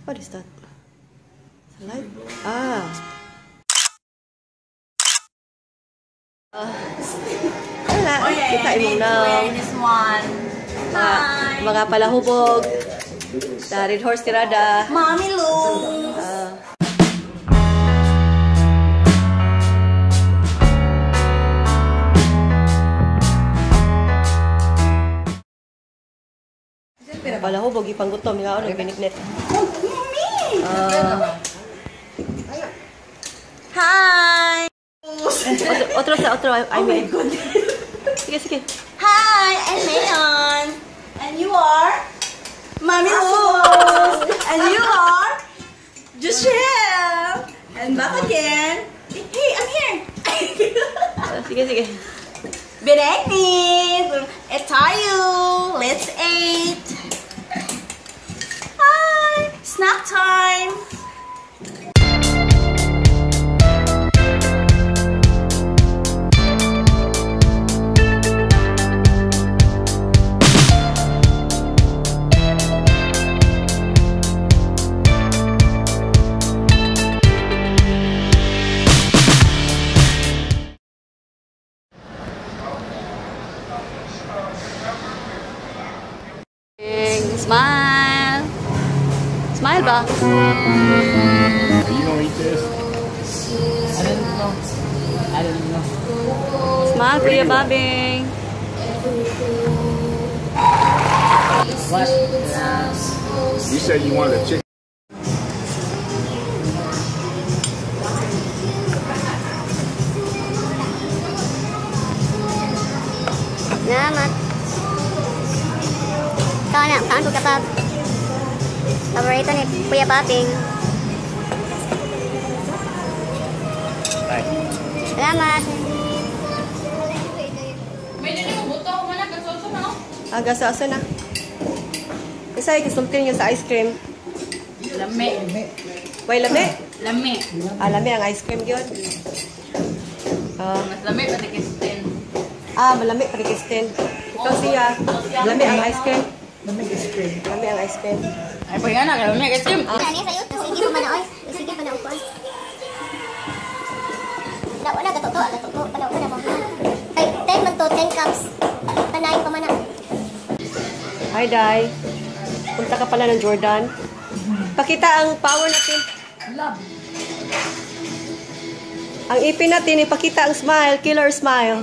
What is that? Salad? Ah. Wala. Kita mo na. This one. Mga palahubog. Red horse tirada. Mommy Lou. Palahubog, ipanggutom. Ikaw, nagbiniknet. Hi. Otro. I mean. Sige. Hi, I'm Mayon. And you are? Mommy Lou. And you are? Joshelle. And back again. Hey, I'm here. Sige. Benedict. Etayu. Let's eat. Hi. Snack time. Smile. Smile ba? You don't eat this? I don't know. Smile, Kuya Babing. What? You said you wanted a chicken. Salamat. Saan ko kapag paborito ni Kuya Paping. Salamat. Gasa-asa na. Isa ay kasultin nyo sa ice cream. Lami. Way lami? Lami. Lami ang ice cream yun. Mas lami pati kistin. Malami pati kistin. Ikaw siya. Lami ang ice cream. Lami ang ice cream. Ay, pa yan na. Lami ang ice cream. Kani sa'yo, sige pa na oy. Sige pa na upo. Wala gatuto. Panaw na mo. Kay 10 man to 10 cups. Panayin pa man na. Hi, Day. Punta ka pala ng Jordan. Pakita ang power natin. Love. Ang ipin natin, ipakita ang smile. Killer smile.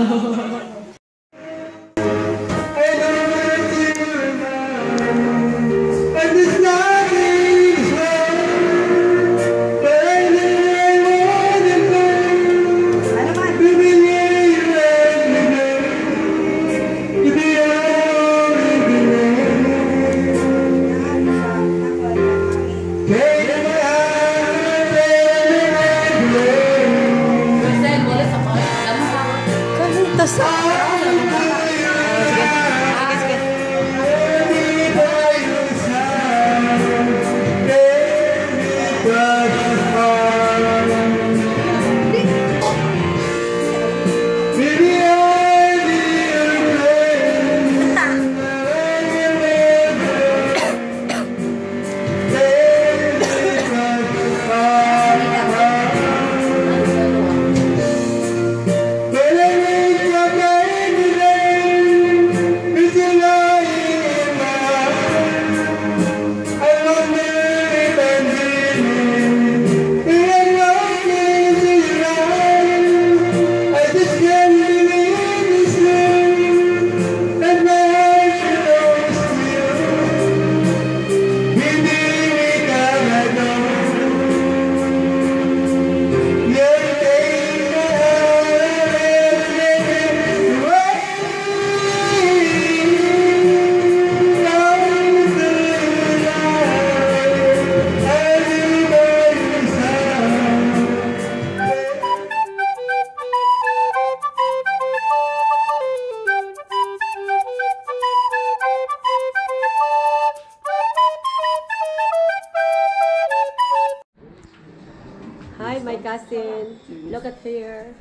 Hi, my cousin. Look at here.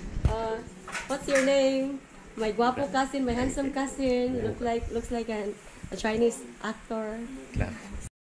What's your name? My guapo cousin, my handsome cousin. Looks like a Chinese actor.